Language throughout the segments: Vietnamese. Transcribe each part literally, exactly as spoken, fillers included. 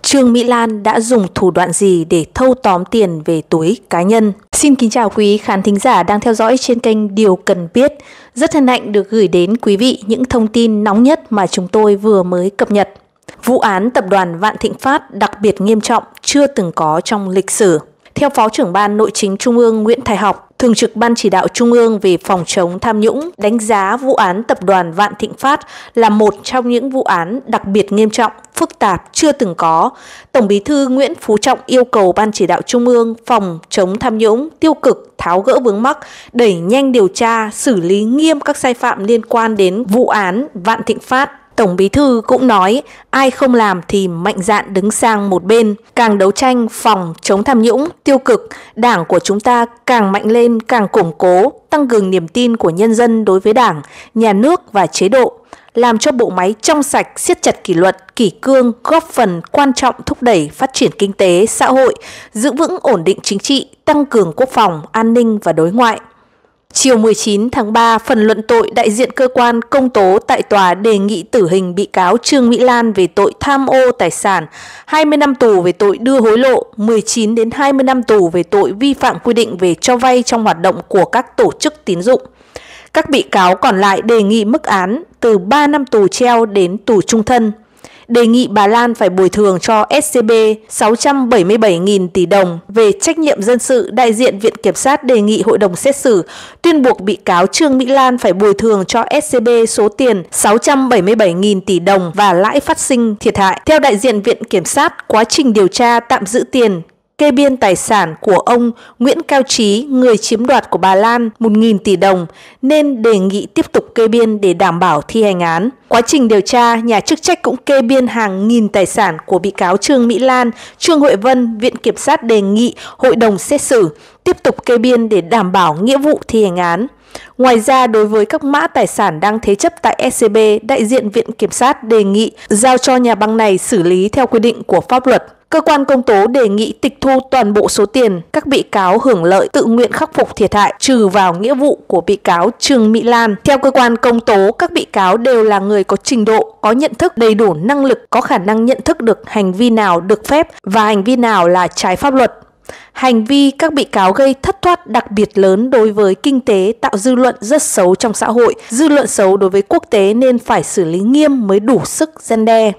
Trương Mỹ Lan đã dùng thủ đoạn gì để thâu tóm tiền về túi cá nhân? Xin kính chào quý khán thính giả đang theo dõi trên kênh Điều Cần Biết. Rất hân hạnh được gửi đến quý vị những thông tin nóng nhất mà chúng tôi vừa mới cập nhật. Vụ án tập đoàn Vạn Thịnh Phát đặc biệt nghiêm trọng chưa từng có trong lịch sử. Theo Phó trưởng Ban Nội chính Trung ương Nguyễn Thái Học, Thường trực Ban Chỉ đạo Trung ương về phòng chống tham nhũng đánh giá vụ án tập đoàn Vạn Thịnh Phát là một trong những vụ án đặc biệt nghiêm trọng, phức tạp chưa từng có. Tổng Bí thư Nguyễn Phú Trọng yêu cầu Ban Chỉ đạo Trung ương phòng chống tham nhũng tiêu cực tháo gỡ vướng mắc, đẩy nhanh điều tra, xử lý nghiêm các sai phạm liên quan đến vụ án Vạn Thịnh Phát. Tổng Bí thư cũng nói, ai không làm thì mạnh dạn đứng sang một bên. Càng đấu tranh phòng chống tham nhũng, tiêu cực, Đảng của chúng ta càng mạnh lên, càng củng cố, tăng cường niềm tin của nhân dân đối với Đảng, nhà nước và chế độ, làm cho bộ máy trong sạch, siết chặt kỷ luật, kỷ cương, góp phần quan trọng thúc đẩy phát triển kinh tế, xã hội, giữ vững ổn định chính trị, tăng cường quốc phòng, an ninh và đối ngoại. Chiều mười chín tháng ba, phần luận tội đại diện cơ quan công tố tại tòa đề nghị tử hình bị cáo Trương Mỹ Lan về tội tham ô tài sản, hai mươi năm tù về tội đưa hối lộ, mười chín đến hai mươi năm tù về tội vi phạm quy định về cho vay trong hoạt động của các tổ chức tín dụng. Các bị cáo còn lại đề nghị mức án từ ba năm tù treo đến tù trung thân. Đề nghị bà Lan phải bồi thường cho ét xê bê sáu trăm bảy mươi bảy nghìn tỷ đồng. Về trách nhiệm dân sự, đại diện Viện Kiểm sát đề nghị hội đồng xét xử tuyên buộc bị cáo Trương Mỹ Lan phải bồi thường cho ét xê bê số tiền sáu trăm bảy mươi bảy nghìn tỷ đồng và lãi phát sinh thiệt hại. Theo đại diện Viện Kiểm sát, quá trình điều tra tạm giữ tiền, kê biên tài sản của ông Nguyễn Cao Trí, người chiếm đoạt của bà Lan một nghìn tỷ đồng, nên đề nghị tiếp tục kê biên để đảm bảo thi hành án. Quá trình điều tra, nhà chức trách cũng kê biên hàng nghìn tài sản của bị cáo Trương Mỹ Lan, Trương Huệ Vân. Viện Kiểm sát đề nghị hội đồng xét xử tiếp tục kê biên để đảm bảo nghĩa vụ thi hành án. Ngoài ra, đối với các mã tài sản đang thế chấp tại ét xê bê, đại diện Viện Kiểm sát đề nghị giao cho nhà băng này xử lý theo quy định của pháp luật. Cơ quan công tố đề nghị tịch thu toàn bộ số tiền các bị cáo hưởng lợi tự nguyện khắc phục thiệt hại trừ vào nghĩa vụ của bị cáo Trương Mỹ Lan. Theo cơ quan công tố, các bị cáo đều là người có trình độ, có nhận thức đầy đủ năng lực, có khả năng nhận thức được hành vi nào được phép và hành vi nào là trái pháp luật. Hành vi các bị cáo gây thất thoát đặc biệt lớn đối với kinh tế, tạo dư luận rất xấu trong xã hội, dư luận xấu đối với quốc tế nên phải xử lý nghiêm mới đủ sức răn đe.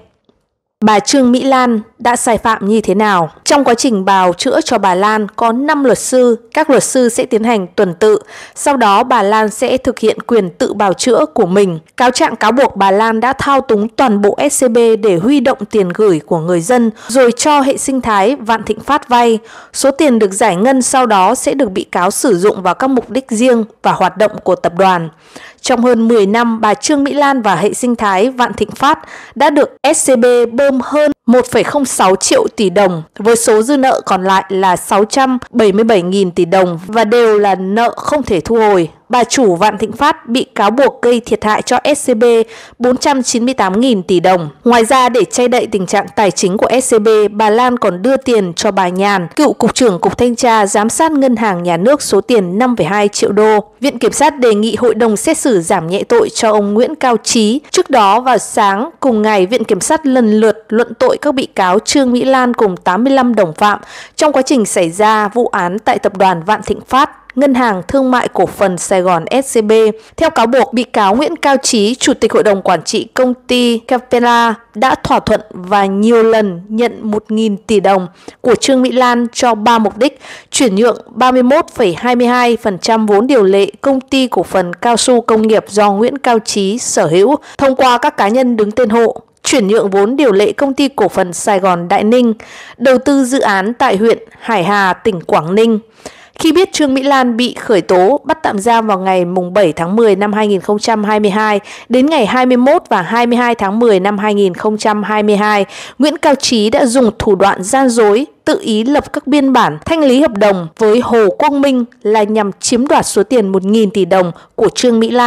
Bà Trương Mỹ Lan đã sai phạm như thế nào? Trong quá trình bào chữa cho bà Lan có năm luật sư, các luật sư sẽ tiến hành tuần tự, sau đó bà Lan sẽ thực hiện quyền tự bào chữa của mình. Cáo trạng cáo buộc bà Lan đã thao túng toàn bộ ét xê bê để huy động tiền gửi của người dân rồi cho hệ sinh thái Vạn Thịnh Phát vay. Số tiền được giải ngân sau đó sẽ được bị cáo sử dụng vào các mục đích riêng và hoạt động của tập đoàn. Trong hơn mười năm, bà Trương Mỹ Lan và hệ sinh thái Vạn Thịnh Phát đã được ét xê bê bơm hơn một phẩy không sáu triệu tỷ đồng, với số dư nợ còn lại là sáu trăm bảy mươi bảy nghìn tỷ đồng và đều là nợ không thể thu hồi. Bà chủ Vạn Thịnh Phát bị cáo buộc gây thiệt hại cho ét xê bê bốn trăm chín mươi tám nghìn tỷ đồng. Ngoài ra, để che đậy tình trạng tài chính của ét xê bê, bà Lan còn đưa tiền cho bà Nhàn, cựu Cục trưởng Cục Thanh tra Giám sát Ngân hàng Nhà nước số tiền năm phẩy hai triệu đô. Viện Kiểm sát đề nghị hội đồng xét xử giảm nhẹ tội cho ông Nguyễn Cao Trí. Trước đó, vào sáng cùng ngày, Viện Kiểm sát lần lượt luận tội các bị cáo Trương Mỹ Lan cùng tám mươi lăm đồng phạm trong quá trình xảy ra vụ án tại tập đoàn Vạn Thịnh Phát, Ngân hàng Thương mại Cổ phần Sài Gòn ét xê bê. Theo cáo buộc, bị cáo Nguyễn Cao Trí, Chủ tịch Hội đồng Quản trị công ty Capella, đã thỏa thuận và nhiều lần nhận một nghìn tỷ đồng của Trương Mỹ Lan cho ba mục đích: chuyển nhượng ba mươi mốt phẩy hai mươi hai phần trăm vốn điều lệ công ty cổ phần cao su công nghiệp do Nguyễn Cao Trí sở hữu thông qua các cá nhân đứng tên hộ, chuyển nhượng vốn điều lệ công ty cổ phần Sài Gòn Đại Ninh, đầu tư dự án tại huyện Hải Hà, tỉnh Quảng Ninh. Khi biết Trương Mỹ Lan bị khởi tố, bắt tạm giam vào ngày bảy tháng mười năm hai nghìn không trăm hai mươi hai, đến ngày hai mươi mốt và hai mươi hai tháng mười năm hai nghìn không trăm hai mươi hai, Nguyễn Cao Trí đã dùng thủ đoạn gian dối, tự ý lập các biên bản thanh lý hợp đồng với Hồ Quang Minh là nhằm chiếm đoạt số tiền một nghìn tỷ đồng của Trương Mỹ Lan.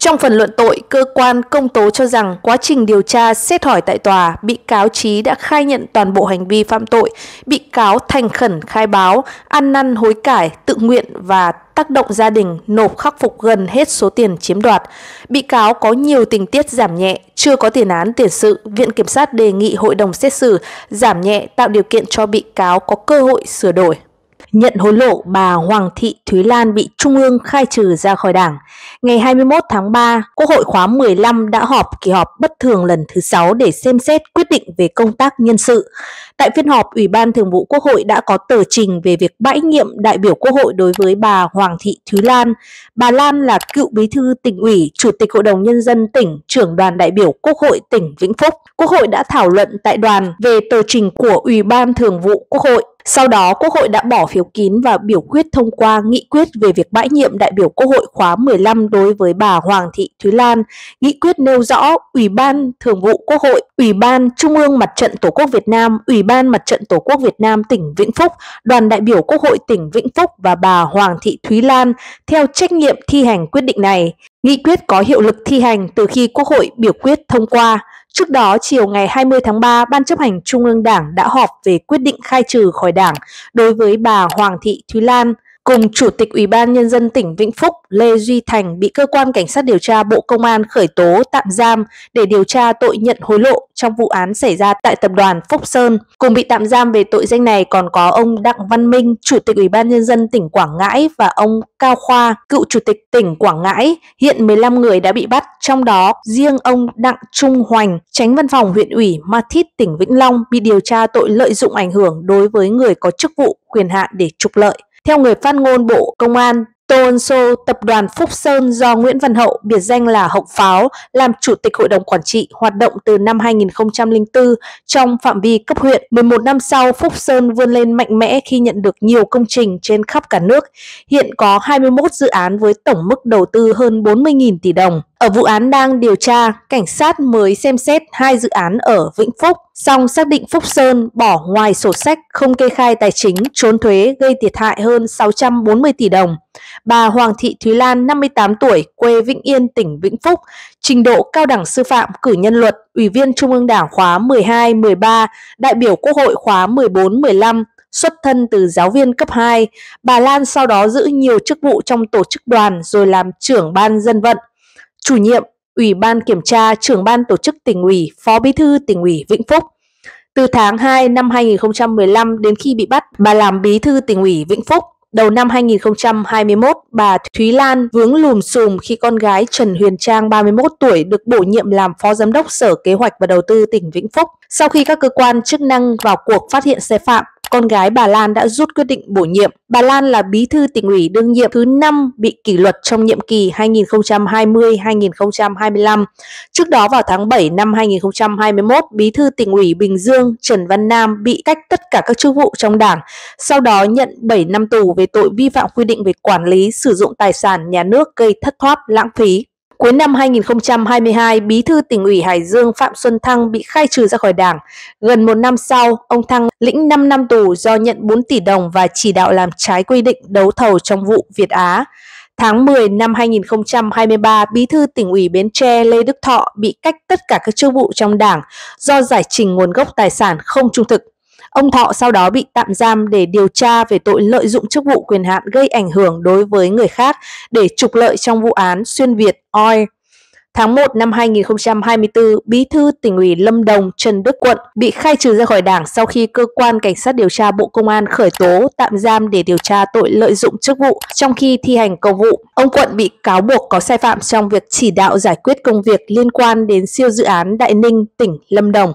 Trong phần luận tội, cơ quan công tố cho rằng quá trình điều tra xét hỏi tại tòa, bị cáo Trí đã khai nhận toàn bộ hành vi phạm tội, bị cáo thành khẩn khai báo, ăn năn hối cải, tự nguyện và tác động gia đình nộp khắc phục gần hết số tiền chiếm đoạt. Bị cáo có nhiều tình tiết giảm nhẹ, chưa có tiền án tiền sự. Viện Kiểm sát đề nghị hội đồng xét xử giảm nhẹ, tạo điều kiện cho bị cáo có cơ hội sửa đổi. Nhận hối lộ, bà Hoàng Thị Thúy Lan bị Trung ương khai trừ ra khỏi Đảng. Ngày hai mươi mốt tháng ba, Quốc hội khóa mười lăm đã họp kỳ họp bất thường lần thứ sáu để xem xét quyết định về công tác nhân sự. Tại phiên họp, Ủy ban Thường vụ Quốc hội đã có tờ trình về việc bãi nhiệm đại biểu Quốc hội đối với bà Hoàng Thị Thúy Lan. Bà Lan là cựu bí thư tỉnh ủy, chủ tịch Hội đồng Nhân dân tỉnh, trưởng đoàn đại biểu Quốc hội tỉnh Vĩnh Phúc. Quốc hội đã thảo luận tại đoàn về tờ trình của Ủy ban Thường vụ Quốc hội. Sau đó, Quốc hội đã bỏ phiếu kín và biểu quyết thông qua nghị quyết về việc bãi nhiệm đại biểu Quốc hội khóa mười lăm đối với bà Hoàng Thị Thúy Lan. Nghị quyết nêu rõ Ủy ban Thường vụ Quốc hội, Ủy ban Trung ương Mặt trận Tổ quốc Việt Nam, Ủy ban Mặt trận Tổ quốc Việt Nam tỉnh Vĩnh Phúc, đoàn đại biểu Quốc hội tỉnh Vĩnh Phúc và bà Hoàng Thị Thúy Lan theo trách nhiệm thi hành quyết định này. Nghị quyết có hiệu lực thi hành từ khi Quốc hội biểu quyết thông qua. Trước đó, chiều ngày hai mươi tháng ba, Ban chấp hành Trung ương Đảng đã họp về quyết định khai trừ khỏi Đảng đối với bà Hoàng Thị Thúy Lan. Cùng Chủ tịch Ủy ban Nhân dân tỉnh Vĩnh Phúc Lê Duy Thành bị Cơ quan Cảnh sát điều tra Bộ Công an khởi tố tạm giam để điều tra tội nhận hối lộ trong vụ án xảy ra tại Tập đoàn Phúc Sơn. Cùng bị tạm giam về tội danh này còn có ông Đặng Văn Minh, Chủ tịch Ủy ban Nhân dân tỉnh Quảng Ngãi và ông Cao Khoa, cựu Chủ tịch tỉnh Quảng Ngãi. Hiện mười lăm người đã bị bắt, trong đó riêng ông Đặng Trung Hoành, Chánh Văn phòng huyện ủy Ma Thít tỉnh Vĩnh Long bị điều tra tội lợi dụng ảnh hưởng đối với người có chức vụ quyền hạn để trục lợi. Theo người phát ngôn Bộ Công an, Tô Ân Sô, Tập đoàn Phúc Sơn do Nguyễn Văn Hậu, biệt danh là Hậu Pháo, làm Chủ tịch Hội đồng Quản trị, hoạt động từ năm hai nghìn không trăm lẻ bốn trong phạm vi cấp huyện. mười một năm sau, Phúc Sơn vươn lên mạnh mẽ khi nhận được nhiều công trình trên khắp cả nước. Hiện có hai mươi mốt dự án với tổng mức đầu tư hơn bốn mươi nghìn tỷ đồng. Ở vụ án đang điều tra, cảnh sát mới xem xét hai dự án ở Vĩnh Phúc, song xác định Phúc Sơn bỏ ngoài sổ sách, không kê khai tài chính, trốn thuế gây thiệt hại hơn sáu trăm bốn mươi tỷ đồng. Bà Hoàng Thị Thúy Lan, năm mươi tám tuổi, quê Vĩnh Yên, tỉnh Vĩnh Phúc, trình độ cao đẳng sư phạm, cử nhân luật, Ủy viên Trung ương Đảng khóa mười hai, mười ba, đại biểu Quốc hội khóa mười bốn, mười lăm, xuất thân từ giáo viên cấp hai. Bà Lan sau đó giữ nhiều chức vụ trong tổ chức đoàn rồi làm trưởng ban dân vận, chủ nhiệm Ủy ban Kiểm tra, trưởng ban tổ chức tỉnh ủy, phó bí thư tỉnh ủy Vĩnh Phúc. Từ tháng hai năm hai nghìn không trăm mười lăm đến khi bị bắt, bà làm bí thư tỉnh ủy Vĩnh Phúc. Đầu năm hai nghìn không trăm hai mươi mốt, bà Thúy Lan vướng lùm xùm khi con gái Trần Huyền Trang, ba mươi mốt tuổi, được bổ nhiệm làm Phó Giám đốc Sở Kế hoạch và Đầu tư tỉnh Vĩnh Phúc. Sau khi các cơ quan chức năng vào cuộc phát hiện sai phạm, con gái bà Lan đã rút quyết định bổ nhiệm. Bà Lan là bí thư tỉnh ủy đương nhiệm thứ năm bị kỷ luật trong nhiệm kỳ hai nghìn không trăm hai mươi đến hai nghìn không trăm hai mươi lăm. Trước đó vào tháng bảy năm hai nghìn không trăm hai mươi mốt, bí thư tỉnh ủy Bình Dương Trần Văn Nam bị cách tất cả các chức vụ trong Đảng, sau đó nhận bảy năm tù về tội vi phạm quy định về quản lý sử dụng tài sản nhà nước gây thất thoát lãng phí. Cuối năm hai nghìn không trăm hai mươi hai, bí thư tỉnh ủy Hải Dương Phạm Xuân Thăng bị khai trừ ra khỏi Đảng. Gần một năm sau, ông Thăng lĩnh năm năm tù do nhận bốn tỷ đồng và chỉ đạo làm trái quy định đấu thầu trong vụ Việt Á. Tháng mười năm hai nghìn không trăm hai mươi ba, bí thư tỉnh ủy Bến Tre Lê Đức Thọ bị cách tất cả các chức vụ trong Đảng do giải trình nguồn gốc tài sản không trung thực. Ông Thọ sau đó bị tạm giam để điều tra về tội lợi dụng chức vụ quyền hạn gây ảnh hưởng đối với người khác để trục lợi trong vụ án Xuyên Việt Oil. Tháng một năm hai nghìn không trăm hai mươi tư, bí thư tỉnh ủy Lâm Đồng Trần Đức Quận bị khai trừ ra khỏi Đảng sau khi cơ quan cảnh sát điều tra Bộ Công an khởi tố tạm giam để điều tra tội lợi dụng chức vụ trong khi thi hành công vụ. Ông Quận bị cáo buộc có sai phạm trong việc chỉ đạo giải quyết công việc liên quan đến siêu dự án Đại Ninh, tỉnh Lâm Đồng.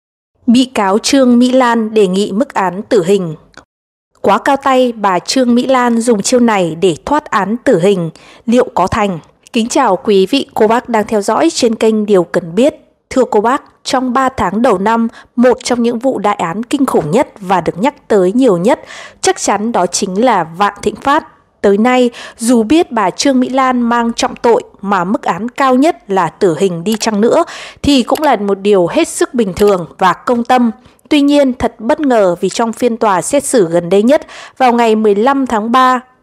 Bị cáo Trương Mỹ Lan đề nghị mức án tử hình. Quá cao tay, bà Trương Mỹ Lan dùng chiêu này để thoát án tử hình, liệu có thành? Kính chào quý vị cô bác đang theo dõi trên kênh Điều Cần Biết. Thưa cô bác, trong ba tháng đầu năm, một trong những vụ đại án kinh khủng nhất và được nhắc tới nhiều nhất chắc chắn đó chính là Vạn Thịnh Phát. Tới nay, dù biết bà Trương Mỹ Lan mang trọng tội mà mức án cao nhất là tử hình đi chăng nữa thì cũng là một điều hết sức bình thường và công tâm. Tuy nhiên, thật bất ngờ vì trong phiên tòa xét xử gần đây nhất vào ngày mười lăm tháng ba,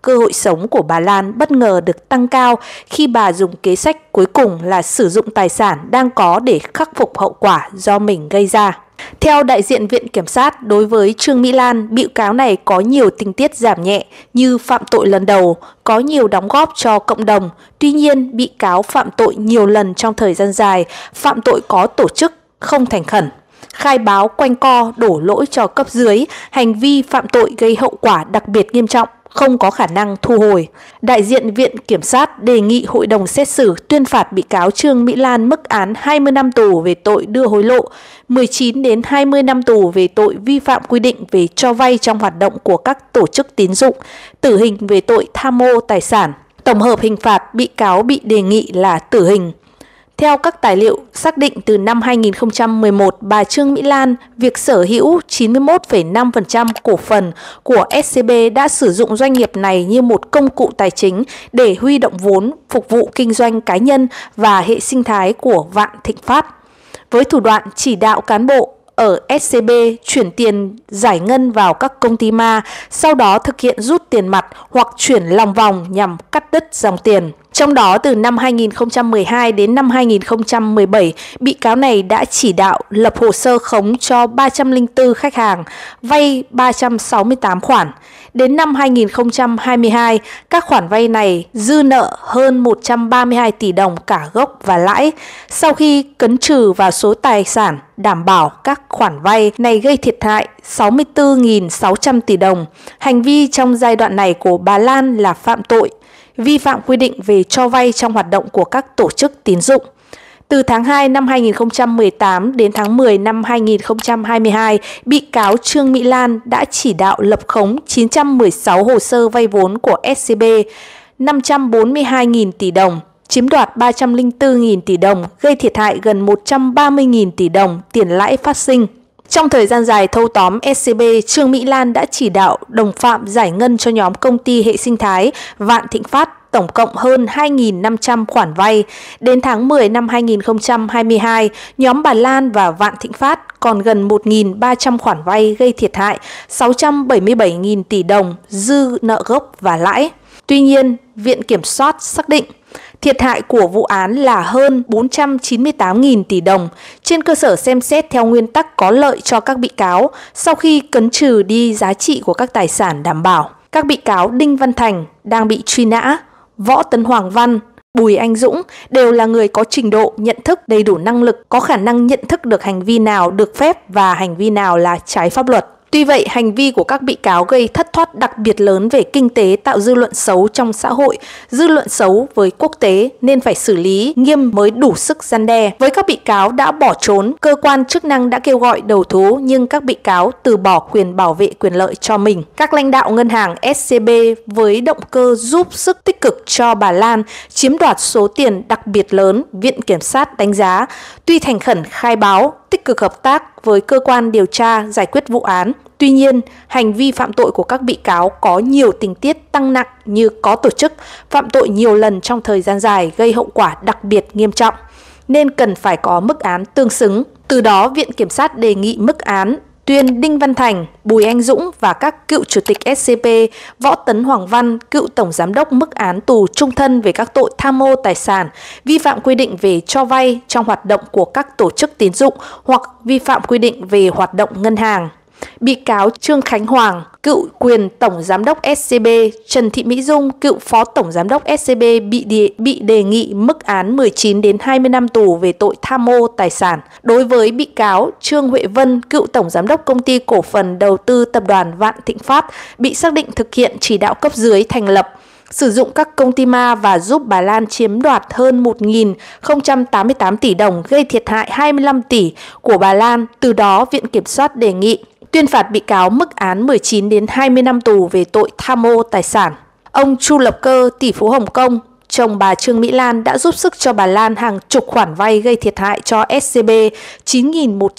cơ hội sống của bà Lan bất ngờ được tăng cao khi bà dùng kế sách cuối cùng là sử dụng tài sản đang có để khắc phục hậu quả do mình gây ra. Theo đại diện Viện Kiểm sát, đối với Trương Mỹ Lan, bị cáo này có nhiều tình tiết giảm nhẹ như phạm tội lần đầu, có nhiều đóng góp cho cộng đồng. Tuy nhiên, bị cáo phạm tội nhiều lần trong thời gian dài, phạm tội có tổ chức, không thành khẩn, khai báo quanh co, đổ lỗi cho cấp dưới, hành vi phạm tội gây hậu quả đặc biệt nghiêm trọng, không có khả năng thu hồi. Đại diện Viện Kiểm sát đề nghị hội đồng xét xử tuyên phạt bị cáo Trương Mỹ Lan mức án hai mươi năm tù về tội đưa hối lộ, mười chín đến hai mươi năm tù về tội vi phạm quy định về cho vay trong hoạt động của các tổ chức tín dụng, tử hình về tội tham mô tài sản. Tổng hợp hình phạt bị cáo bị đề nghị là tử hình. Theo các tài liệu xác định từ năm hai nghìn không trăm mười một, bà Trương Mỹ Lan, việc sở hữu chín mươi mốt phẩy năm phần trăm cổ phần của ét xê bê đã sử dụng doanh nghiệp này như một công cụ tài chính để huy động vốn phục vụ kinh doanh cá nhân và hệ sinh thái của Vạn Thịnh Phát. Với thủ đoạn chỉ đạo cán bộ ở ét xê bê chuyển tiền giải ngân vào các công ty ma, sau đó thực hiện rút tiền mặt hoặc chuyển lòng vòng nhằm cắt đứt dòng tiền. Trong đó, từ năm hai nghìn không trăm mười hai đến năm hai nghìn không trăm mười bảy, bị cáo này đã chỉ đạo lập hồ sơ khống cho ba trăm lẻ bốn khách hàng, vay ba trăm sáu mươi tám khoản. Đến năm hai nghìn không trăm hai mươi hai, các khoản vay này dư nợ hơn một trăm ba mươi hai tỷ đồng cả gốc và lãi. Sau khi cấn trừ vào số tài sản đảm bảo, các khoản vay này gây thiệt hại sáu mươi tư nghìn sáu trăm tỷ đồng. Hành vi trong giai đoạn này của bà Lan là phạm tội, vi phạm quy định về cho vay trong hoạt động của các tổ chức tín dụng. Từ tháng hai năm hai nghìn không trăm mười tám đến tháng mười năm hai nghìn không trăm hai mươi hai, bị cáo Trương Mỹ Lan đã chỉ đạo lập khống chín trăm mười sáu hồ sơ vay vốn của ét xê bê năm trăm bốn mươi hai nghìn tỷ đồng, chiếm đoạt ba trăm lẻ bốn nghìn tỷ đồng, gây thiệt hại gần một trăm ba mươi nghìn tỷ đồng tiền lãi phát sinh. Trong thời gian dài thâu tóm ét xê bê, Trương Mỹ Lan đã chỉ đạo đồng phạm giải ngân cho nhóm công ty hệ sinh thái Vạn Thịnh Phát tổng cộng hơn hai nghìn năm trăm khoản vay. Đến tháng mười năm hai nghìn không trăm hai mươi hai, nhóm bà Lan và Vạn Thịnh Phát còn gần một nghìn ba trăm khoản vay gây thiệt hại sáu trăm bảy mươi bảy nghìn tỷ đồng, dư nợ gốc và lãi. Tuy nhiên, Viện Kiểm soát xác định thiệt hại của vụ án là hơn bốn trăm chín mươi tám nghìn tỷ đồng. Trên cơ sở xem xét theo nguyên tắc có lợi cho các bị cáo, sau khi cấn trừ đi giá trị của các tài sản đảm bảo, các bị cáo Đinh Văn Thành đang bị truy nã, Võ Tấn Hoàng Văn, Bùi Anh Dũng đều là người có trình độ, nhận thức, đầy đủ năng lực, có khả năng nhận thức được hành vi nào được phép và hành vi nào là trái pháp luật. Tuy vậy, hành vi của các bị cáo gây thất thoát đặc biệt lớn về kinh tế, tạo dư luận xấu trong xã hội, dư luận xấu với quốc tế nên phải xử lý nghiêm mới đủ sức răn đe. Với các bị cáo đã bỏ trốn, cơ quan chức năng đã kêu gọi đầu thú nhưng các bị cáo từ bỏ quyền bảo vệ quyền lợi cho mình. Các lãnh đạo ngân hàng ét xê bê với động cơ giúp sức tích cực cho bà Lan chiếm đoạt số tiền đặc biệt lớn, Viện Kiểm sát đánh giá tuy thành khẩn khai báo, tích cực hợp tác với cơ quan điều tra giải quyết vụ án. Tuy nhiên, hành vi phạm tội của các bị cáo có nhiều tình tiết tăng nặng như có tổ chức, phạm tội nhiều lần trong thời gian dài gây hậu quả đặc biệt nghiêm trọng, nên cần phải có mức án tương xứng. Từ đó, Viện Kiểm sát đề nghị mức án tuyên Đinh Văn Thành, Bùi Anh Dũng và các cựu chủ tịch ét xê bê, Võ Tấn Hoàng Văn, cựu tổng giám đốc mức án tù chung thân về các tội tham mô tài sản, vi phạm quy định về cho vay trong hoạt động của các tổ chức tín dụng hoặc vi phạm quy định về hoạt động ngân hàng. Bị cáo Trương Khánh Hoàng, cựu quyền tổng giám đốc ét xê bê, Trần Thị Mỹ Dung, cựu phó tổng giám đốc ét xê bê bị đề, bị đề nghị mức án mười chín đến hai mươi năm tù về tội tham mô tài sản. Đối với bị cáo Trương Huệ Vân, cựu tổng giám đốc công ty cổ phần đầu tư tập đoàn Vạn Thịnh Phát, bị xác định thực hiện chỉ đạo cấp dưới thành lập, sử dụng các công ty ma và giúp bà Lan chiếm đoạt hơn một nghìn không trăm tám mươi tám tỷ đồng, gây thiệt hại hai mươi lăm tỷ của bà Lan. Từ đó, Viện Kiểm soát đề nghị tuyên phạt bị cáo mức án mười chín đến hai mươi năm tù về tội tham mô tài sản. Ông Chu Lập Cơ, tỷ phú Hồng Kông, chồng bà Trương Mỹ Lan đã giúp sức cho bà Lan hàng chục khoản vay gây thiệt hại cho ét xê bê chín nghìn một trăm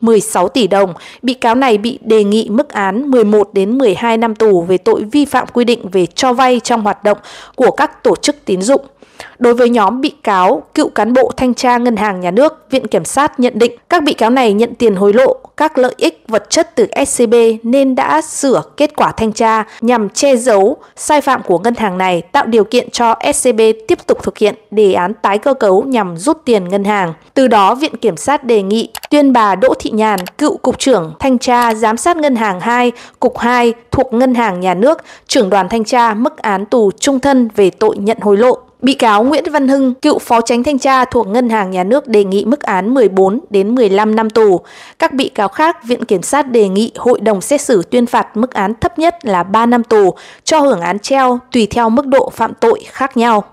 mười sáu tỷ đồng. Bị cáo này bị đề nghị mức án mười một đến mười hai năm tù về tội vi phạm quy định về cho vay trong hoạt động của các tổ chức tín dụng. Đối với nhóm bị cáo cựu cán bộ thanh tra Ngân hàng Nhà nước, Viện Kiểm sát nhận định các bị cáo này nhận tiền hối lộ, các lợi ích vật chất từ ét xê bê nên đã sửa kết quả thanh tra nhằm che giấu sai phạm của ngân hàng này, tạo điều kiện cho ét xê bê tiếp tục thực hiện đề án tái cơ cấu nhằm rút tiền ngân hàng. Từ đó, Viện Kiểm sát đề nghị tuyên bà Đỗ Thị Nhàn, cựu Cục trưởng Thanh tra Giám sát Ngân hàng hai, Cục hai thuộc Ngân hàng Nhà nước, trưởng đoàn thanh tra mức án tù chung thân về tội nhận hối lộ. Bị cáo Nguyễn Văn Hưng, cựu Phó Chánh Thanh tra thuộc Ngân hàng Nhà nước đề nghị mức án mười bốn đến mười lăm năm tù. Các bị cáo khác, Viện Kiểm sát đề nghị hội đồng xét xử tuyên phạt mức án thấp nhất là ba năm tù, cho hưởng án treo tùy theo mức độ phạm tội khác nhau.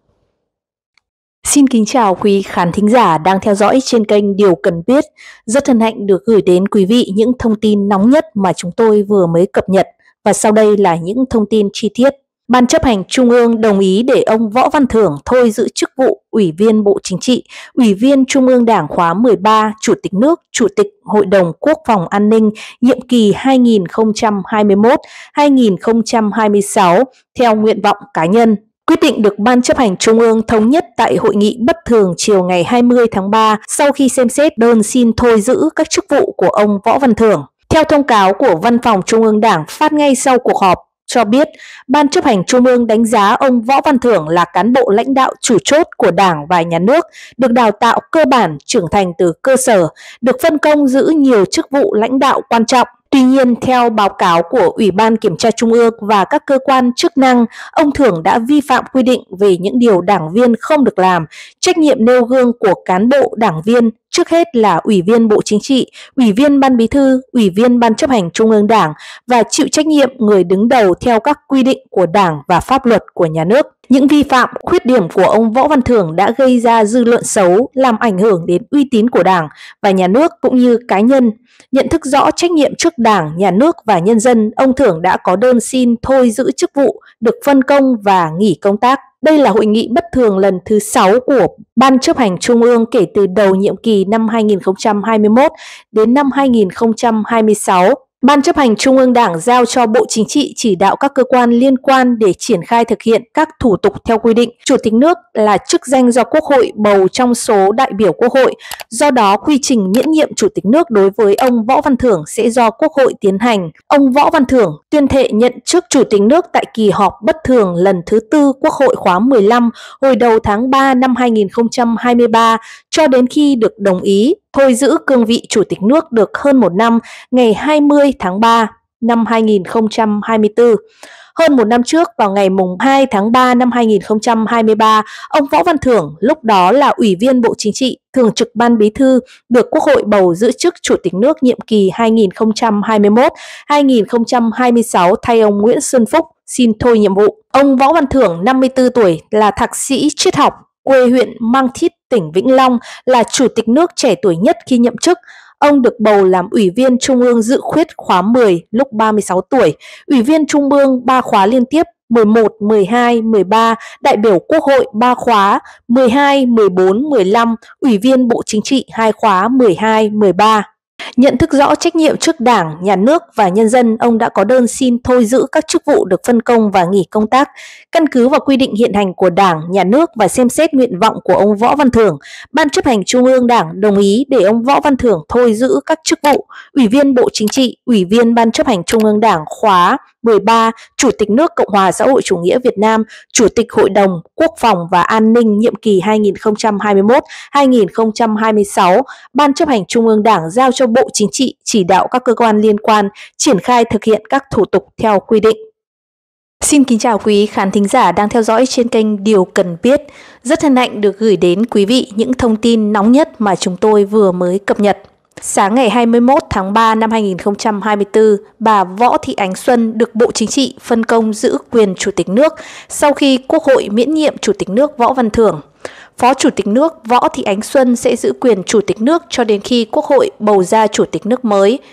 Xin kính chào quý khán thính giả đang theo dõi trên kênh Điều Cần Biết. Rất hân hạnh được gửi đến quý vị những thông tin nóng nhất mà chúng tôi vừa mới cập nhật. Và sau đây là những thông tin chi tiết. Ban chấp hành Trung ương đồng ý để ông Võ Văn Thưởng thôi giữ chức vụ Ủy viên Bộ Chính trị, Ủy viên Trung ương Đảng khóa mười ba, Chủ tịch nước, Chủ tịch Hội đồng Quốc phòng An ninh nhiệm kỳ hai nghìn không trăm hai mươi mốt đến hai nghìn không trăm hai mươi sáu theo nguyện vọng cá nhân. Quyết định được Ban chấp hành Trung ương thống nhất tại hội nghị bất thường chiều ngày hai mươi tháng ba sau khi xem xét đơn xin thôi giữ các chức vụ của ông Võ Văn Thưởng. Theo thông cáo của Văn phòng Trung ương Đảng phát ngay sau cuộc họp, cho biết Ban chấp hành Trung ương đánh giá ông Võ Văn Thưởng là cán bộ lãnh đạo chủ chốt của Đảng và Nhà nước, được đào tạo cơ bản trưởng thành từ cơ sở, được phân công giữ nhiều chức vụ lãnh đạo quan trọng. Tuy nhiên, theo báo cáo của Ủy ban Kiểm tra Trung ương và các cơ quan chức năng, ông Thưởng đã vi phạm quy định về những điều đảng viên không được làm, trách nhiệm nêu gương của cán bộ đảng viên, trước hết là Ủy viên Bộ Chính trị, Ủy viên Ban Bí thư, Ủy viên Ban chấp hành Trung ương Đảng và chịu trách nhiệm người đứng đầu theo các quy định của Đảng và pháp luật của nhà nước. Những vi phạm, khuyết điểm của ông Võ Văn Thưởng đã gây ra dư luận xấu, làm ảnh hưởng đến uy tín của Đảng và Nhà nước cũng như cá nhân. Nhận thức rõ trách nhiệm trước Đảng, Nhà nước và nhân dân, ông Thưởng đã có đơn xin thôi giữ chức vụ, được phân công và nghỉ công tác. Đây là hội nghị bất thường lần thứ sáu của Ban chấp hành Trung ương kể từ đầu nhiệm kỳ năm hai nghìn không trăm hai mươi mốt đến năm hai nghìn không trăm hai mươi sáu. Ban chấp hành Trung ương Đảng giao cho Bộ Chính trị chỉ đạo các cơ quan liên quan để triển khai thực hiện các thủ tục theo quy định. Chủ tịch nước là chức danh do Quốc hội bầu trong số đại biểu Quốc hội. Do đó, quy trình miễn nhiệm Chủ tịch nước đối với ông Võ Văn Thưởng sẽ do Quốc hội tiến hành. Ông Võ Văn Thưởng tuyên thệ nhận chức Chủ tịch nước tại kỳ họp bất thường lần thứ tư Quốc hội khóa mười lăm hồi đầu tháng ba năm hai nghìn không trăm hai mươi ba cho đến khi được đồng ý thôi giữ cương vị Chủ tịch nước được hơn một năm, ngày hai mươi tháng ba năm hai nghìn không trăm hai mươi tư. Hơn một năm trước, vào ngày mùng hai tháng ba năm hai nghìn không trăm hai mươi ba, ông Võ Văn Thưởng, lúc đó là Ủy viên Bộ Chính trị, Thường trực Ban Bí thư, được Quốc hội bầu giữ chức Chủ tịch nước nhiệm kỳ hai nghìn không trăm hai mươi mốt đến hai nghìn không trăm hai mươi sáu thay ông Nguyễn Xuân Phúc xin thôi nhiệm vụ. Ông Võ Văn Thưởng, năm mươi tư tuổi, là thạc sĩ triết học, quê huyện Mang Thít, tỉnh Vĩnh Long, là Chủ tịch nước trẻ tuổi nhất khi nhậm chức. Ông được bầu làm Ủy viên Trung ương dự khuyết khóa mười lúc ba mươi sáu tuổi, Ủy viên Trung ương ba khóa liên tiếp mười một, mười hai, mười ba, đại biểu Quốc hội ba khóa mười hai, mười bốn, mười lăm, Ủy viên Bộ Chính trị hai khóa mười hai, mười ba. Nhận thức rõ trách nhiệm trước Đảng, Nhà nước và nhân dân, ông đã có đơn xin thôi giữ các chức vụ được phân công và nghỉ công tác. Căn cứ vào quy định hiện hành của Đảng, Nhà nước và xem xét nguyện vọng của ông Võ Văn Thưởng, Ban chấp hành Trung ương Đảng đồng ý để ông Võ Văn Thưởng thôi giữ các chức vụ Ủy viên Bộ Chính trị, Ủy viên Ban chấp hành Trung ương Đảng khóa mười ba, Chủ tịch nước Cộng hòa xã hội chủ nghĩa Việt Nam, Chủ tịch Hội đồng Quốc phòng và An ninh nhiệm kỳ hai nghìn không trăm hai mươi mốt đến hai nghìn không trăm hai mươi sáu. Ban chấp hành Trung ương Đảng giao cho Bộ Chính trị chỉ đạo các cơ quan liên quan triển khai thực hiện các thủ tục theo quy định. Xin kính chào quý khán thính giả đang theo dõi trên kênh Điều Cần Biết. Rất hân hạnh được gửi đến quý vị những thông tin nóng nhất mà chúng tôi vừa mới cập nhật. Sáng ngày hai mươi mốt tháng ba năm hai nghìn không trăm hai mươi tư, bà Võ Thị Ánh Xuân được Bộ Chính trị phân công giữ quyền Chủ tịch nước sau khi Quốc hội miễn nhiệm Chủ tịch nước Võ Văn Thưởng. Phó Chủ tịch nước Võ Thị Ánh Xuân sẽ giữ quyền Chủ tịch nước cho đến khi Quốc hội bầu ra Chủ tịch nước mới.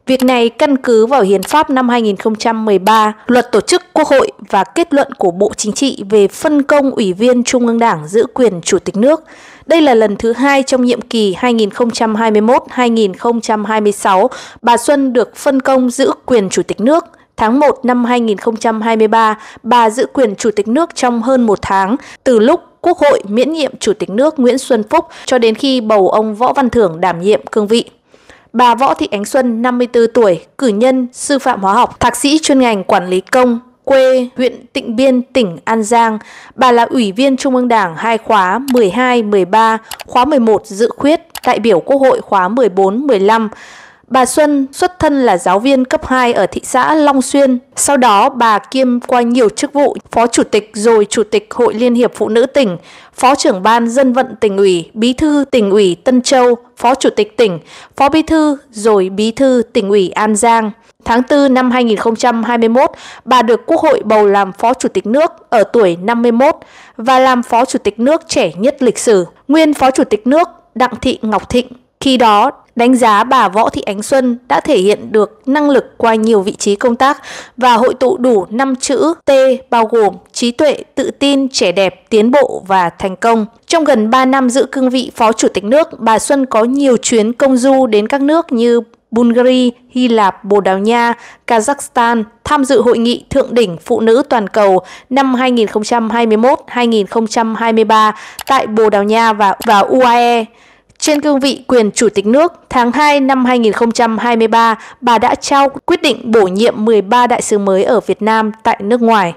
Việc này căn cứ vào Hiến pháp năm hai nghìn không trăm mười ba, Luật Tổ chức Quốc hội và kết luận của Bộ Chính trị về phân công Ủy viên Trung ương Đảng giữ quyền Chủ tịch nước. Đây là lần thứ hai trong nhiệm kỳ hai nghìn không trăm hai mươi mốt đến hai nghìn không trăm hai mươi sáu, bà Xuân được phân công giữ quyền Chủ tịch nước. Tháng một năm hai nghìn không trăm hai mươi ba, bà giữ quyền Chủ tịch nước trong hơn một tháng, từ lúc Quốc hội miễn nhiệm Chủ tịch nước Nguyễn Xuân Phúc cho đến khi bầu ông Võ Văn Thưởng đảm nhiệm cương vị. Bà Võ Thị Ánh Xuân, năm mươi tư tuổi, cử nhân, sư phạm hóa học, thạc sĩ chuyên ngành quản lý công, quê huyện Tịnh Biên, tỉnh An Giang. Bà là Ủy viên Trung ương Đảng hai khóa mười hai mười ba, khóa mười một dự khuyết, đại biểu Quốc hội khóa mười bốn mười lăm. Bà Xuân xuất thân là giáo viên cấp hai ở thị xã Long Xuyên. Sau đó bà kiêm qua nhiều chức vụ Phó Chủ tịch rồi Chủ tịch Hội Liên hiệp Phụ nữ tỉnh, Phó trưởng Ban Dân vận Tỉnh ủy, Bí thư Tỉnh ủy Tân Châu, Phó Chủ tịch tỉnh, Phó Bí thư rồi Bí thư Tỉnh ủy An Giang. Tháng tư năm hai nghìn không trăm hai mươi mốt, bà được Quốc hội bầu làm Phó Chủ tịch nước ở tuổi năm mươi mốt và làm Phó Chủ tịch nước trẻ nhất lịch sử. Nguyên Phó Chủ tịch nước Đặng Thị Ngọc Thịnh khi đó đánh giá bà Võ Thị Ánh Xuân đã thể hiện được năng lực qua nhiều vị trí công tác và hội tụ đủ năm chữ T bao gồm trí tuệ, tự tin, trẻ đẹp, tiến bộ và thành công. Trong gần ba năm giữ cương vị Phó Chủ tịch nước, bà Xuân có nhiều chuyến công du đến các nước như Bulgaria, Hy Lạp, Bồ Đào Nha, Kazakhstan, tham dự hội nghị thượng đỉnh Phụ nữ toàn cầu năm hai nghìn không trăm hai mươi mốt đến hai nghìn không trăm hai mươi ba tại Bồ Đào Nha và, và u a e. Trên cương vị quyền Chủ tịch nước, tháng hai năm hai nghìn không trăm hai mươi ba, bà đã trao quyết định bổ nhiệm mười ba đại sứ mới ở Việt Nam tại nước ngoài.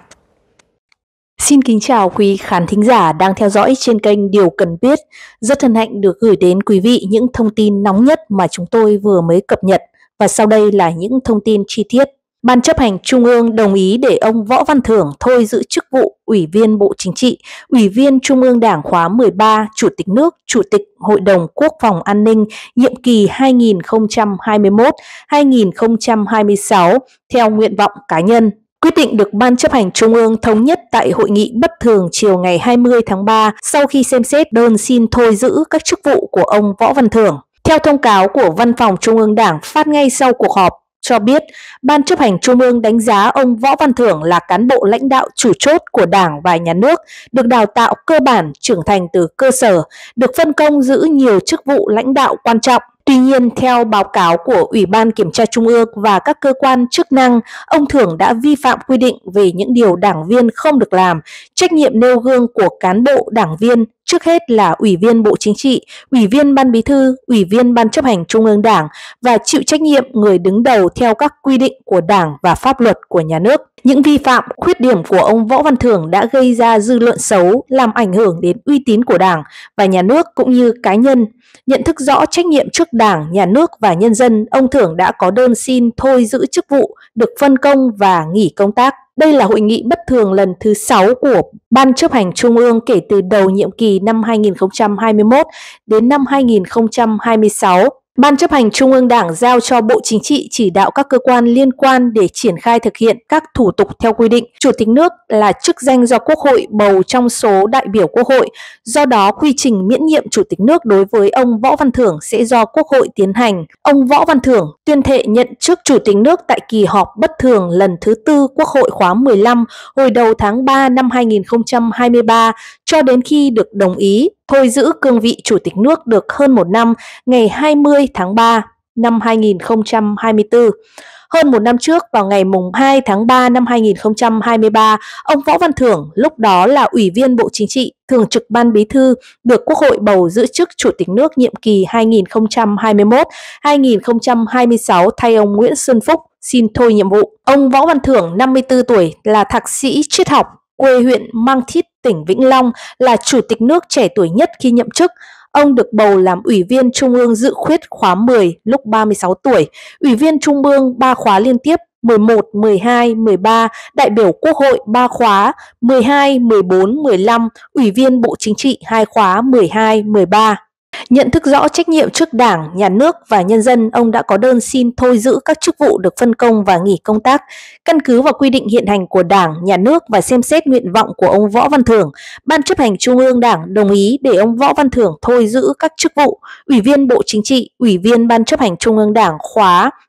Xin kính chào quý khán thính giả đang theo dõi trên kênh Điều Cần Biết. Rất hân hạnh được gửi đến quý vị những thông tin nóng nhất mà chúng tôi vừa mới cập nhật. Và sau đây là những thông tin chi tiết. Ban chấp hành Trung ương đồng ý để ông Võ Văn Thưởng thôi giữ chức vụ Ủy viên Bộ Chính trị, Ủy viên Trung ương Đảng khóa mười ba, Chủ tịch nước, Chủ tịch Hội đồng Quốc phòng An ninh, nhiệm kỳ hai nghìn không trăm hai mươi mốt đến hai nghìn không trăm hai mươi sáu theo nguyện vọng cá nhân. Quyết định được Ban chấp hành Trung ương thống nhất tại hội nghị bất thường chiều ngày hai mươi tháng ba sau khi xem xét đơn xin thôi giữ các chức vụ của ông Võ Văn Thưởng. Theo thông cáo của Văn phòng Trung ương Đảng phát ngay sau cuộc họp, cho biết Ban chấp hành Trung ương đánh giá ông Võ Văn Thưởng là cán bộ lãnh đạo chủ chốt của Đảng và Nhà nước, được đào tạo cơ bản trưởng thành từ cơ sở, được phân công giữ nhiều chức vụ lãnh đạo quan trọng. Tuy nhiên, theo báo cáo của Ủy ban Kiểm tra Trung ương và các cơ quan chức năng, ông Thưởng đã vi phạm quy định về những điều đảng viên không được làm, trách nhiệm nêu gương của cán bộ đảng viên, trước hết là Ủy viên Bộ Chính trị, Ủy viên Ban Bí thư, Ủy viên Ban chấp hành Trung ương Đảng và chịu trách nhiệm người đứng đầu theo các quy định của Đảng và pháp luật của nhà nước. Những vi phạm, khuyết điểm của ông Võ Văn Thưởng đã gây ra dư luận xấu, làm ảnh hưởng đến uy tín của Đảng và Nhà nước cũng như cá nhân. Nhận thức rõ trách nhiệm trước Đảng, Nhà nước và nhân dân, ông Thưởng đã có đơn xin thôi giữ chức vụ, được phân công và nghỉ công tác. Đây là hội nghị bất thường lần thứ sáu của Ban chấp hành Trung ương kể từ đầu nhiệm kỳ năm hai nghìn không trăm hai mươi mốt đến năm hai nghìn không trăm hai mươi sáu. Ban chấp hành Trung ương Đảng giao cho Bộ Chính trị chỉ đạo các cơ quan liên quan để triển khai thực hiện các thủ tục theo quy định. Chủ tịch nước là chức danh do Quốc hội bầu trong số đại biểu Quốc hội. Do đó, quy trình miễn nhiệm Chủ tịch nước đối với ông Võ Văn Thưởng sẽ do Quốc hội tiến hành. Ông Võ Văn Thưởng tuyên thệ nhận chức Chủ tịch nước tại kỳ họp bất thường lần thứ tư Quốc hội khóa mười lăm hồi đầu tháng ba năm hai nghìn không trăm hai mươi ba cho đến khi được đồng ý thôi giữ cương vị Chủ tịch nước được hơn một năm, ngày hai mươi tháng ba năm hai nghìn không trăm hai mươi tư. Hơn một năm trước, vào ngày mùng hai tháng ba năm hai nghìn không trăm hai mươi ba, ông Võ Văn Thưởng, lúc đó là Ủy viên Bộ Chính trị, Thường trực Ban Bí thư, được Quốc hội bầu giữ chức Chủ tịch nước nhiệm kỳ hai nghìn không trăm hai mươi mốt đến hai nghìn không trăm hai mươi sáu thay ông Nguyễn Xuân Phúc xin thôi nhiệm vụ. Ông Võ Văn Thưởng, năm mươi tư tuổi, là thạc sĩ triết học, quê huyện Mang Thít, tỉnh Vĩnh Long, là Chủ tịch nước trẻ tuổi nhất khi nhậm chức. Ông được bầu làm Ủy viên Trung ương dự khuyết khóa mười lúc ba mươi sáu tuổi, Ủy viên Trung ương ba khóa liên tiếp mười một, mười hai, mười ba, đại biểu Quốc hội ba khóa mười hai, mười bốn, mười lăm, Ủy viên Bộ Chính trị hai khóa mười hai, mười ba. Nhận thức rõ trách nhiệm trước Đảng, Nhà nước và nhân dân, ông đã có đơn xin thôi giữ các chức vụ được phân công và nghỉ công tác. Căn cứ vào quy định hiện hành của Đảng, Nhà nước và xem xét nguyện vọng của ông Võ Văn Thưởng, Ban chấp hành Trung ương Đảng đồng ý để ông Võ Văn Thưởng thôi giữ các chức vụ Ủy viên Bộ Chính trị, Ủy viên Ban chấp hành Trung ương Đảng khóa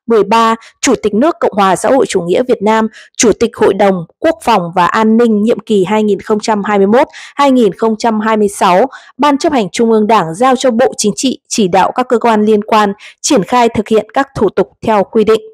mười ba, Chủ tịch nước Cộng hòa xã hội chủ nghĩa Việt Nam, Chủ tịch Hội đồng Quốc phòng và An ninh nhiệm kỳ hai nghìn không trăm hai mươi mốt đến hai nghìn không trăm hai mươi sáu, Ban chấp hành Trung ương Đảng giao cho Bộ Chính trị chỉ đạo các cơ quan liên quan triển khai thực hiện các thủ tục theo quy định.